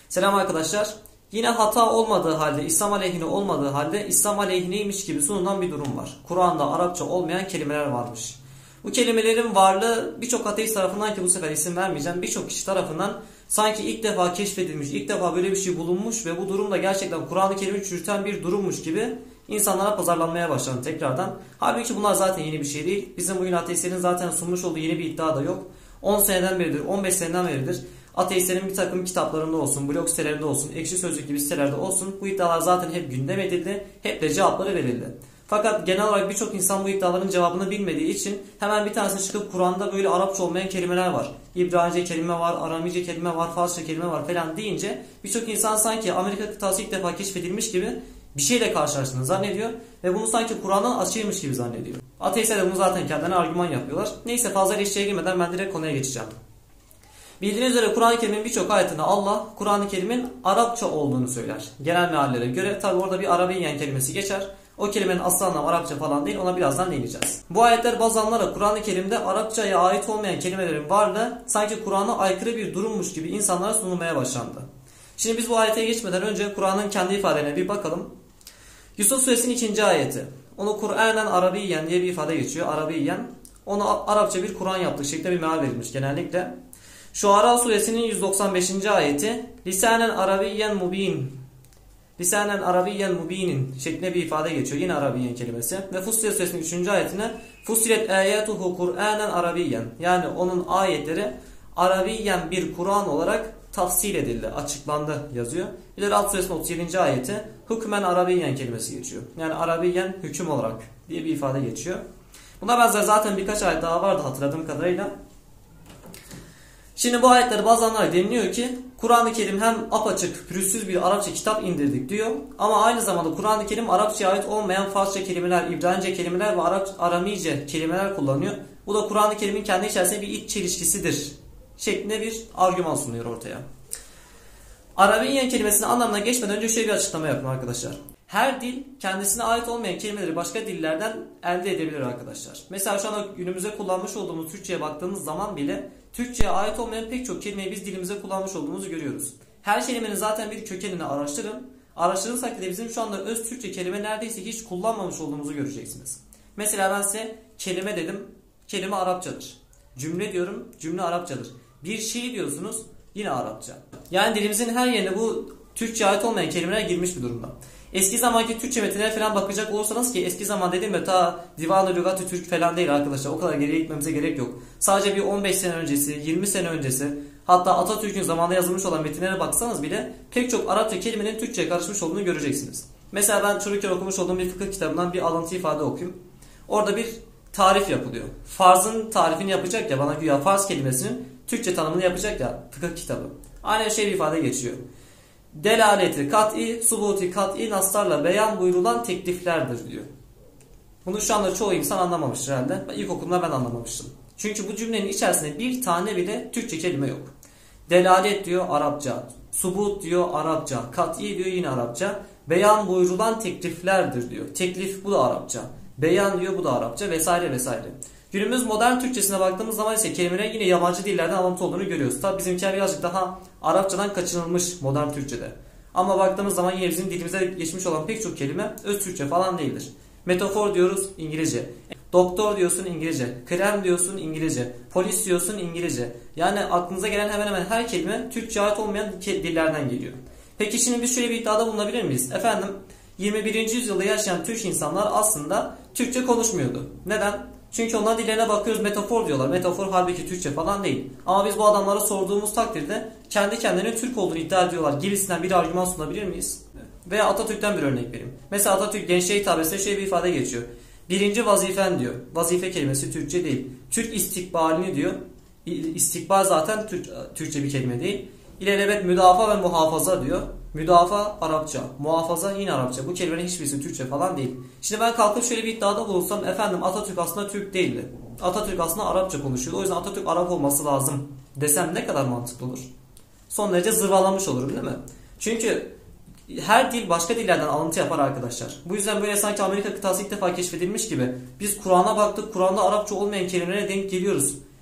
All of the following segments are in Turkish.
Selam arkadaşlar. Yine hata olmadığı halde, İslam aleyhine olmadığı halde İslam aleyhineymiş gibi sunulan bir durum var. Kur'an'da Arapça olmayan kelimeler varmış. Bu kelimelerin varlığı birçok ateist tarafından, ki bu sefer isim vermeyeceğim, birçok kişi tarafından sanki ilk defa keşfedilmiş, ilk defa böyle bir şey bulunmuş ve bu durumda gerçekten Kur'an-ı Kerim'i çürüten bir durummuş gibi insanlara pazarlanmaya başlandı tekrardan. Halbuki bunlar zaten yeni bir şey değil. Bizim bugün ateistlerin zaten sunmuş olduğu yeni bir iddia da yok. 10 seneden beridir, 15 seneden beridir ateistlerin bir takım kitaplarında olsun, blog sitelerinde olsun, Ekşi Sözlük gibi sitelerde olsun bu iddialar zaten hep gündem edildi, hep de cevapları verildi. Fakat genel olarak birçok insan bu iddiaların cevabını bilmediği için hemen bir tanesi çıkıp Kur'an'da böyle Arapça olmayan kelimeler var, İbranice kelime var, Aramice kelime var, Farsça kelime var falan deyince birçok insan sanki Amerika kıtası ilk defa keşfedilmiş gibi bir şeyle karşılaştığını zannediyor ve bunu sanki Kur'an'dan açıymış gibi zannediyor. Ateistler de bunu zaten kendilerine argüman yapıyorlar. Neyse, fazla ilişkiye girmeden ben direkt konuya geçeceğim. Bildiğiniz üzere Kur'an-ı Kerim'in birçok ayetinde Allah Kur'an-ı Kerim'in Arapça olduğunu söyler. Genel meallere göre tabi orada bir Arabiyyen kelimesi geçer. O kelimenin asıl anlamı Arapça falan değil, ona birazdan değineceğiz. Bu ayetler bazı anlara Kur'an-ı Kerim'de Arapçaya ait olmayan kelimelerin varlığı sanki Kur'an'a aykırı bir durummuş gibi insanlara sunulmaya başlandı. Şimdi biz bu ayete geçmeden önce Kur'an'ın kendi ifadelerine bir bakalım. Yusuf Suresinin 2. ayeti. Onu Kur'anen Arabiyyen diye bir ifade geçiyor. Arabiyyen. Onu Arapça bir Kur'an yaptık şeklinde bir meal verilmiş genellikle. Şuara Suresinin 195. ayeti. Lisanen Arabiyyen mubin. Lisanen Arabiyyen mubinin şeklinde bir ifade geçiyor. Yine Arabiyyen kelimesi. Ve Fussilet Suresinin 3. ayetine Fussilet ayatuhu Kur'anen Arabiyyen. Yani onun ayetleri Arabiyyen bir Kur'an olarak tafsil edildi, açıklandı yazıyor. Bir de Ra'd Suresinin 37. ayeti hükmen Arabiyyen kelimesi geçiyor. Yani Arabiyyen hüküm olarak diye bir ifade geçiyor. Buna benzer zaten birkaç ayet daha vardı hatırladığım kadarıyla. Şimdi bu ayetleri bazıları deniliyor ki Kur'an-ı Kerim hem apaçık, pürüzsüz bir Arapça kitap indirdik diyor. Ama aynı zamanda Kur'an-ı Kerim Arapçaya ait olmayan Farsça kelimeler, İbranice kelimeler ve Aramice kelimeler kullanıyor. Bu da Kur'an-ı Kerim'in kendi içerisinde bir iç çelişkisidir şeklinde bir argüman sunuyor ortaya. Arabiyyen kelimesinin anlamına geçmeden önce şöyle bir açıklama yapayım arkadaşlar. Her dil kendisine ait olmayan kelimeleri başka dillerden elde edebilir arkadaşlar. Mesela şu anda günümüzde kullanmış olduğumuz Türkçe'ye baktığımız zaman bile Türkçe'ye ait olmayan pek çok kelimeyi biz dilimize kullanmış olduğumuzu görüyoruz. Her kelimenin zaten bir kökenini araştırın. Araştırırsak da bizim şu anda öz Türkçe kelime neredeyse hiç kullanmamış olduğumuzu göreceksiniz. Mesela ben size kelime dedim, kelime Arapçadır. Cümle diyorum, cümle Arapçadır. Bir şey diyorsunuz, yine Arapça. Yani dilimizin her yerine bu Türkçe'ye ait olmayan kelimeler girmiş bir durumda. Eski zamanki Türkçe metinlere falan bakacak olursanız, ki eski zaman dediğim de ta Divan-ı Lügat-ı Türk falan değil arkadaşlar. O kadar geriye gitmemize gerek yok. Sadece bir 15 sene öncesi, 20 sene öncesi, hatta Atatürk'ün zamanında yazılmış olan metinlere baksanız bile pek çok Arapça kelimenin Türkçe'ye karışmış olduğunu göreceksiniz. Mesela ben çocukken okumuş olduğum bir fıkıh kitabından bir alıntı ifade okuyayım. Orada bir tarif yapılıyor. Farzın tarifini yapacak ya, bana güya farz kelimesinin Türkçe tanımını yapacak ya fıkıh kitabı. Aynı şey bir ifade geçiyor. Delaleti kat'i, subuti kat'i naslarla beyan buyurulan tekliflerdir diyor. Bunu şu anda çoğu insan anlamamıştır herhalde. İlkokulda ben anlamamıştım. Çünkü bu cümlenin içerisinde bir tane bile Türkçe kelime yok. Delalet diyor Arapça, subut diyor Arapça, kat'i diyor yine Arapça. Beyan buyurulan tekliflerdir diyor. Teklif, bu da Arapça. Beyan diyor, bu da Arapça vesaire vesaire. Günümüz modern Türkçesine baktığımız zaman ise kelimelerin yine yabancı dillerden alıntı olduğunu görüyoruz. Tabi bizimkiler birazcık daha Arapçadan kaçınılmış modern Türkçede. Ama baktığımız zaman yine bizim dilimize geçmiş olan pek çok kelime öz Türkçe falan değildir. Metafor diyoruz İngilizce. Doktor diyorsun İngilizce. Krem diyorsun İngilizce. Polis diyorsun İngilizce. Yani aklınıza gelen hemen hemen her kelime Türkçe'ye ait olmayan dillerden geliyor. Peki şimdi biz şöyle bir iddiada bulunabilir miyiz? Efendim 21. yüzyılda yaşayan Türk insanlar aslında Türkçe konuşmuyordu. Neden? Çünkü onların dillerine bakıyoruz, metafor diyorlar. Metafor halbuki Türkçe falan değil. Ama biz bu adamlara sorduğumuz takdirde kendi kendilerine Türk olduğunu iddia ediyorlar gibisinden bir argüman sunabilir miyiz? Veya Atatürk'ten bir örnek vereyim. Mesela Atatürk gençliğe hitabesinde şöyle bir ifade geçiyor. Birinci vazifen diyor. Vazife kelimesi Türkçe değil. Türk istikbalini diyor. İstikbal zaten Türkçe bir kelime değil. İlelebet müdafaa ve muhafaza diyor. Müdafaa Arapça, muhafaza yine Arapça. Bu kelimelerin hiçbirisi Türkçe falan değil. Şimdi ben kalkıp şöyle bir iddiada bulunsam, efendim Atatürk aslında Türk değildi. Atatürk aslında Arapça konuşuyordu. O yüzden Atatürk Arap olması lazım desem ne kadar mantıklı olur? Son derece zırvalamış olurum değil mi? Çünkü her dil başka dillerden alıntı yapar arkadaşlar. Bu yüzden böyle sanki Amerika kıtası ilk defa keşfedilmiş gibi biz Kur'an'a baktık, Kur'an'da Arapça olmayan kelimelere denk geliyoruz.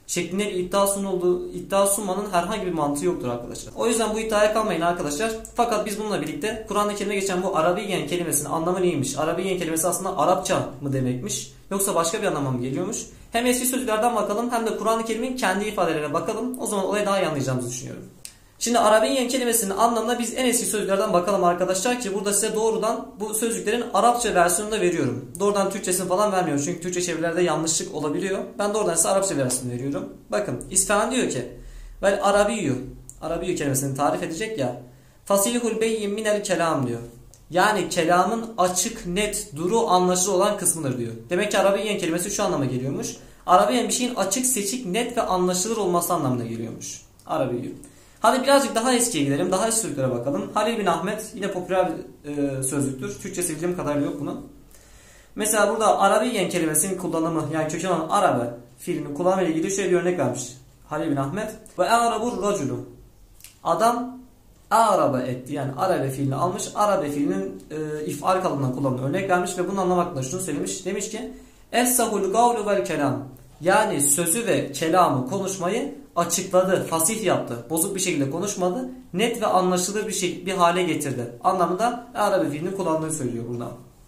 şeklinde bir iddia sunmanın herhangi bir mantığı yoktur arkadaşlar. O yüzden bu iddiaya kalmayın arkadaşlar. Fakat biz bununla birlikte Kur'an-ı Kerim'de geçen bu Arabiyyen kelimesinin anlamı neymiş? Arabiyyen kelimesi aslında Arapça mı demekmiş? Yoksa başka bir anlama mı geliyormuş? Hem eski sözlüklerden bakalım hem de Kur'an-ı Kerim'in kendi ifadelerine bakalım. O zaman olayı daha iyi anlayacağımızı düşünüyorum. Şimdi Arabiyyen kelimesinin anlamına biz en eski sözlüklerden bakalım arkadaşlar ki burada size doğrudan bu sözlüklerin Arapça versiyonunu da veriyorum. Doğrudan Türkçesini falan vermiyorum çünkü Türkçe çevirilerde yanlışlık olabiliyor. Ben doğrudan size Arapça versiyonunu veriyorum. Bakın İsfahan diyor ki vel Arabiyyü kelimesini tarif edecek ya. Fasihul beyyin minel kelam diyor. Yani kelamın açık, net, duru, anlaşılır olan kısmıdır diyor. Demek ki Arabiyyen kelimesi şu anlama geliyormuş. Arabiyyen bir şeyin açık, seçik, net ve anlaşılır olması anlamına geliyormuş. Arabiyyü. Hadi birazcık daha eskiye gidelim. Daha eski sözlüklere bakalım. Halil bin Ahmet yine popüler sözlüktür. Türkçesi bildiğim kadarıyla yok bunun. Mesela burada Arabiyyen kelimesinin kullanımı yani köken olan Arabe fiilinin kullanımı ile ilgili şöyle bir örnek vermiş Halil bin Ahmet. Ve a'rabur raculu. Adam araba etti. Yani arabe fiilini almış. Arabe fiilinin if'al kalıbından kullanımını örnek vermiş ve bunun anlam hakkında şunu söylemiş. Demiş ki Es-sahul gavlu vel kelam. Yani sözü ve kelamı, konuşmayı açıkladı, fasih yaptı. Bozuk bir şekilde konuşmadı. Net ve anlaşılır bir hale getirdi. Anlamında Arabi fiilinin kullandığını söylüyor burada.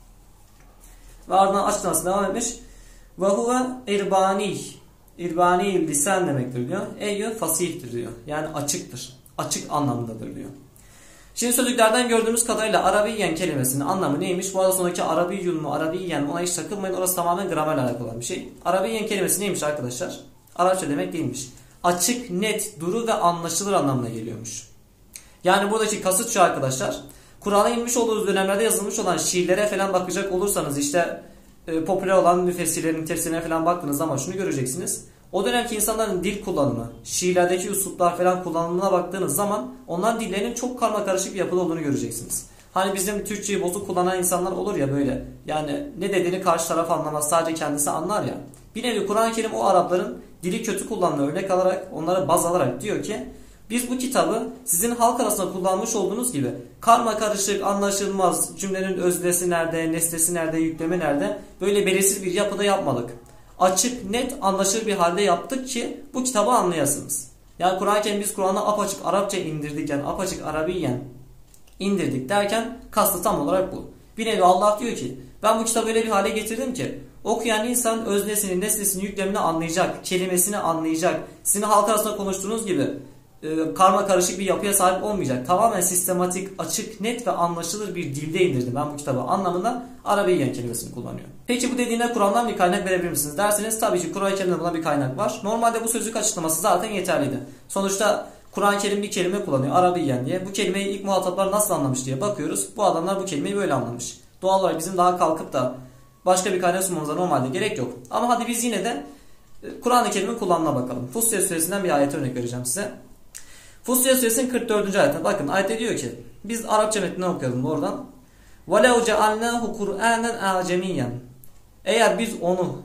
Ve ardından açıklamasına devam etmiş. Ve huve irbani. İrbani lisan demektir diyor. Eyyü fasihtir diyor. Yani açıktır. Açık anlamındadır diyor. Şimdi sözlüklerden gördüğümüz kadarıyla Arabiyyen kelimesinin anlamı neymiş? Bu arada sonraki Arabiyyun mu, Arabiyyen ona hiç takılmayın. Orası tamamen gramerle alakalı olan bir şey. Arabiyyen kelimesi neymiş arkadaşlar? Arapça demek değilmiş. Açık, net, duru ve anlaşılır anlamına geliyormuş. Yani buradaki kasıt şu arkadaşlar. Kur'an'a inmiş olduğu dönemlerde yazılmış olan şiirlere falan bakacak olursanız işte popüler olan müfessirlerin tefsirine falan baktığınız zaman şunu göreceksiniz. O dönemki insanların dil kullanımı, şiirlerdeki üsluplar falan kullanımına baktığınız zaman onların dillerinin çok karmakarışık bir yapıda olduğunu göreceksiniz. Hani bizim Türkçeyi bozuk kullanan insanlar olur ya böyle. Yani ne dediğini karşı taraf anlamaz, sadece kendisi anlar ya. Bir nevi Kur'an-ı Kerim o Arapların dili kötü kullanımını örnek alarak, onlara baz alarak diyor ki biz bu kitabı sizin halk arasında kullanmış olduğunuz gibi karmakarışık, anlaşılmaz, cümlenin öznesi nerede, nesnesi nerede, yükleme nerede böyle belirsiz bir yapıda yapmadık. Açık, net, anlaşılır bir halde yaptık ki bu kitabı anlayasınız. Yani Kur'an-ı Kerim biz Kur'an'ı apaçık Arapça indirdik yani apaçık Arabiyyen indirdik derken kastı tam olarak bu. Bir nevi Allah diyor ki ben bu kitabı öyle bir hale getirdim ki okuyan insan öznesini, nesnesini, yüklemini anlayacak, kelimesini anlayacak. Sizin halk arasında konuştuğunuz gibi karma karışık bir yapıya sahip olmayacak. Tamamen sistematik, açık, net ve anlaşılır bir dilde indirdim ben bu kitabı anlamında Arabiyyen kelimesini kullanıyor. Peki bu dediğine Kur'an'dan bir kaynak verebilir misiniz derseniz tabii ki Kur'an-ı Kerim'de buna bir kaynak var. Normalde bu sözlük açıklaması zaten yeterliydi. Sonuçta Kur'an-ı Kerim bir kelime kullanıyor Arabiyyen diye. Bu kelimeyi ilk muhataplar nasıl anlamış diye bakıyoruz. Bu adamlar bu kelimeyi böyle anlamış. Doğal olarak bizim daha kalkıp da başka bir kaynak sunmamıza normalde gerek yok. Ama hadi biz yine de Kur'an-ı Kerim'in kullanımına bakalım. Fussilet suresinden bir ayet örnek vereceğim size. Fussilet suresinin 44. ayette bakın ayette diyor ki biz Arapça metninden okuyalım oradan. وَلَوْ جَعَلْنَاهُ قُرْآنًا اَعْجَمِيًّا. Eğer biz onu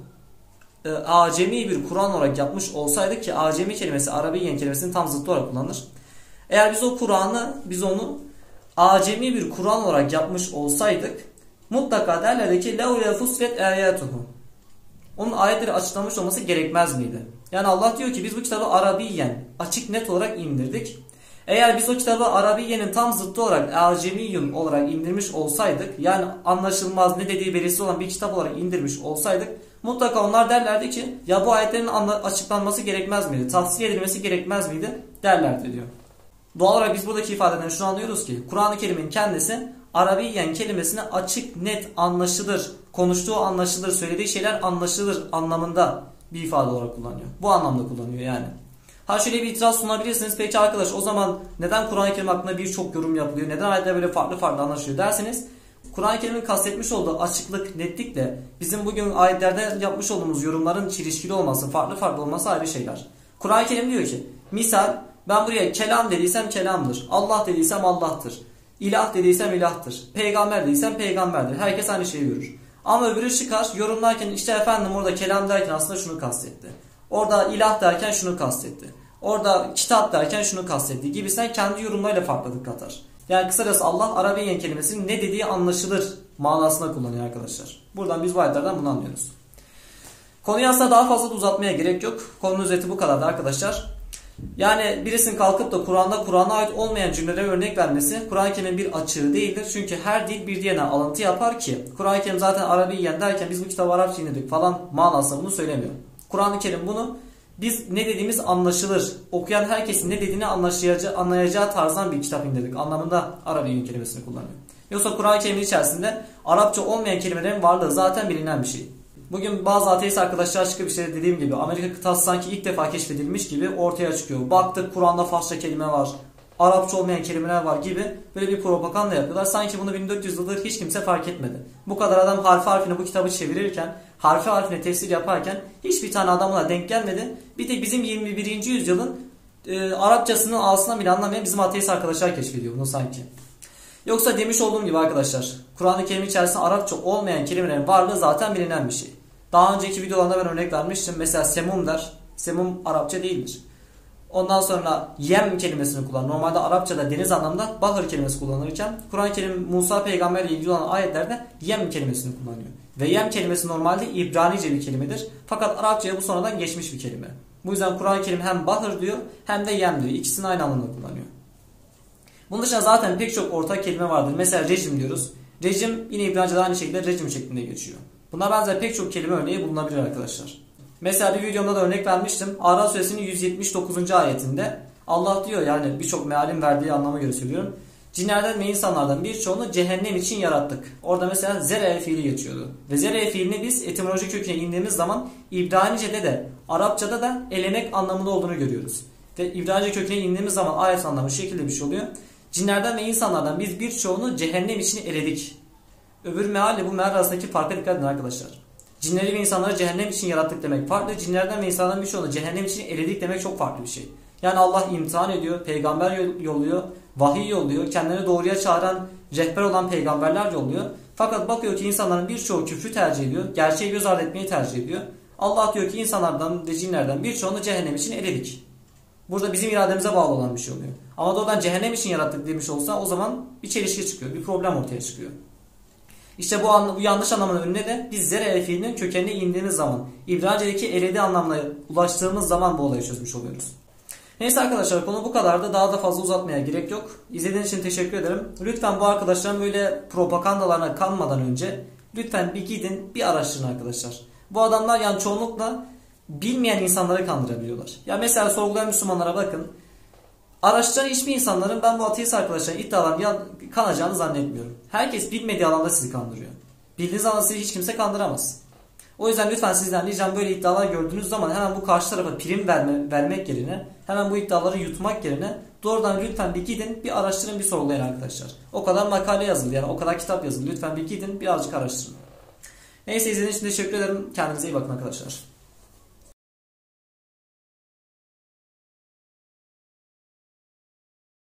acemi bir Kur'an olarak yapmış olsaydık ki acemi kelimesi Arabiyyen kelimesinin tam zıttı olarak kullanılır. Eğer biz o Kur'an'ı onu acemi bir Kur'an olarak yapmış olsaydık mutlaka derlerdi ki لَوْ يَفُسْلَتْ اَيَاتُهُ. Onun ayetleri açıklamış olması gerekmez miydi? Yani Allah diyor ki biz bu kitabı Arabiyyen açık net olarak indirdik. Eğer biz o kitabı Arabiyye'nin tam zıttı olarak Acemiyyun olarak indirmiş olsaydık yani anlaşılmaz ne dediği belirsiz olan bir kitap olarak indirmiş olsaydık mutlaka onlar derlerdi ki ya bu ayetlerin açıklanması gerekmez miydi? Tafsir edilmesi gerekmez miydi? Derlerdi diyor. Doğal olarak biz buradaki ifadeden şunu anlıyoruz ki Kur'an-ı Kerim'in kendisi Arabiyyen kelimesini açık, net, anlaşılır, konuştuğu anlaşılır, söylediği şeyler anlaşılır anlamında bir ifade olarak kullanıyor. Bu anlamda kullanıyor yani. Ha şöyle bir itiraz sunabilirsiniz. Peki arkadaş o zaman neden Kur'an-ı Kerim hakkında birçok yorum yapılıyor? Neden ayetler böyle farklı farklı anlaşılıyor derseniz Kur'an-ı Kerim'in kastetmiş olduğu açıklık, netlikle bizim bugün ayetlerde yapmış olduğumuz yorumların çelişkili olması, farklı farklı olması ayrı şeyler. Kur'an-ı Kerim diyor ki misal ben buraya kelam dediysem kelamdır. Allah dediysem Allah'tır. İlah dediysem ilahtır. Peygamber dediysem peygamberdir. Herkes aynı şeyi görür. Ama öbürü çıkar yorumlarken işte efendim orada kelam derken aslında şunu kastetti. Orada ilah derken şunu kastetti. Orada kitap derken şunu kastetti gibisinden kendi yorumlarıyla farklılık katar. Yani kısacası Allah Arabiyyen kelimesinin ne dediği anlaşılır manasına kullanıyor arkadaşlar. Buradan biz bu ayetlerden bunu anlıyoruz. Konuyu aslında daha fazla da uzatmaya gerek yok. Konunun özeti bu kadardı arkadaşlar. Yani birisinin kalkıp da Kur'an'a ait olmayan cümlelere örnek vermesi Kur'an-ı Kerim'in bir açığı değildir. Çünkü her dil bir diğerine alıntı yapar ki Kur'an-ı Kerim zaten Arabiyyen derken biz bu kitabı Arapça indirdik falan manasında bunu söylemiyor. Kur'an-ı Kerim bunu biz ne dediğimiz anlaşılır, okuyan herkesin ne dediğini anlayacağı tarzdan bir kitap indirdik anlamında Arabiyyen kelimesini kullanıyor. Yoksa Kur'an-ı Kerim'in içerisinde Arapça olmayan kelimelerin varlığı zaten bilinen bir şey. Bugün bazı ateist arkadaşlar çıkıp işte dediğim gibi Amerika kıtası sanki ilk defa keşfedilmiş gibi ortaya çıkıyor. Baktık Kur'an'da Farsça kelime var, Arapça olmayan kelimeler var gibi böyle bir propaganda yapıyorlar. Sanki bunu 1400 yıldır hiç kimse fark etmedi. Bu kadar adam harfi harfine bu kitabı çevirirken, harfi harfine tefsir yaparken hiçbir tane adamla denk gelmedi. Bir de bizim 21. yüzyılın Arapçasının ağzına bile anlamayan bizim ateist arkadaşlar keşfediyor bunu sanki. Yoksa demiş olduğum gibi arkadaşlar, Kur'an-ı Kerim içerisinde Arapça olmayan kelimelerin varlığı zaten bilinen bir şey. Daha önceki videolarında ben örnek vermiştim. Mesela semum der. Semum Arapça değildir. Ondan sonra yem kelimesini kullanır. Normalde Arapçada deniz anlamında bahır kelimesi kullanırken Kur'an-ı Kerim Musa peygamberle ilgili olan ayetlerde yem kelimesini kullanıyor. Ve yem kelimesi normalde İbranice bir kelimedir. Fakat Arapçaya bu sonradan geçmiş bir kelime. Bu yüzden Kur'an-ı Kerim hem bahır diyor hem de yem diyor. İkisini aynı anlamda kullanıyor. Bunun dışında zaten pek çok ortak kelime vardır. Mesela rejim diyoruz. Rejim yine İbranice'de aynı şekilde rejim şeklinde geçiyor. Buna benzer pek çok kelime örneği bulunabilir arkadaşlar. Mesela bir videomda da örnek vermiştim. Araf suresinin 179. ayetinde Allah diyor, yani birçok mealin verdiği anlama göre söylüyorum. Cinlerden ve insanlardan birçoğunu cehennem için yarattık. Orada mesela zere fiili geçiyordu. Ve zere fiilini biz etimoloji köküne indiğimiz zaman İbranice'de de Arapçada da elemek anlamında olduğunu görüyoruz. Ve İbranice köküne indiğimiz zaman ayet anlamı şu şekilde bir şey oluyor. Cinlerden ve insanlardan biz birçoğunu cehennem için eledik. Öbür mealle bu meal arasındaki farka dikkat edin arkadaşlar. Cinleri ve insanları cehennem için yarattık demek farklı. Cinlerden ve insanlardan birçoğunu cehennem için eledik demek çok farklı bir şey. Yani Allah imtihan ediyor, peygamber yolluyor, vahiy yolluyor, kendini doğruya çağıran, rehber olan peygamberler yolluyor. Fakat bakıyor ki insanların birçoğu küfrü tercih ediyor, gerçeği göz ardı etmeyi tercih ediyor. Allah diyor ki insanlardan ve cinlerden birçoğunu cehennem için eledik. Burada bizim irademize bağlı olan bir şey oluyor. Ama doğrudan cehennem için yarattık demiş olsa o zaman bir çelişki çıkıyor, bir problem ortaya çıkıyor. İşte bu yanlış anlamının önüne de biz zere fiilinin kökenine indiğimiz zaman, İbranice'deki eledi anlamına ulaştığımız zaman bu olayı çözmüş oluyoruz. Neyse arkadaşlar, konu bu kadardı. Daha da fazla uzatmaya gerek yok. İzlediğiniz için teşekkür ederim. Lütfen bu arkadaşların böyle propagandalarına kanmadan önce lütfen bir gidin, bir araştırın arkadaşlar. Bu adamlar yani çoğunlukla bilmeyen insanları kandırabiliyorlar. Ya mesela sorgulayan Müslümanlara bakın. Araştıran hiçbir insanların ben bu ateist arkadaşların iddialarını kanacağını zannetmiyorum. Herkes bilmediği alanda sizi kandırıyor. Bildiğiniz alanda sizi hiç kimse kandıramaz. O yüzden lütfen sizden ricam böyle iddialar gördüğünüz zaman hemen bu karşı tarafa prim vermek yerine, hemen bu iddiaları yutmak yerine doğrudan lütfen bir gidin, bir araştırın, bir sorgulayın arkadaşlar. O kadar makale yazıldı, yani o kadar kitap yazıldı. Lütfen bir gidin, birazcık araştırın. Neyse, izlediğiniz için teşekkür ederim. Kendinize iyi bakın arkadaşlar.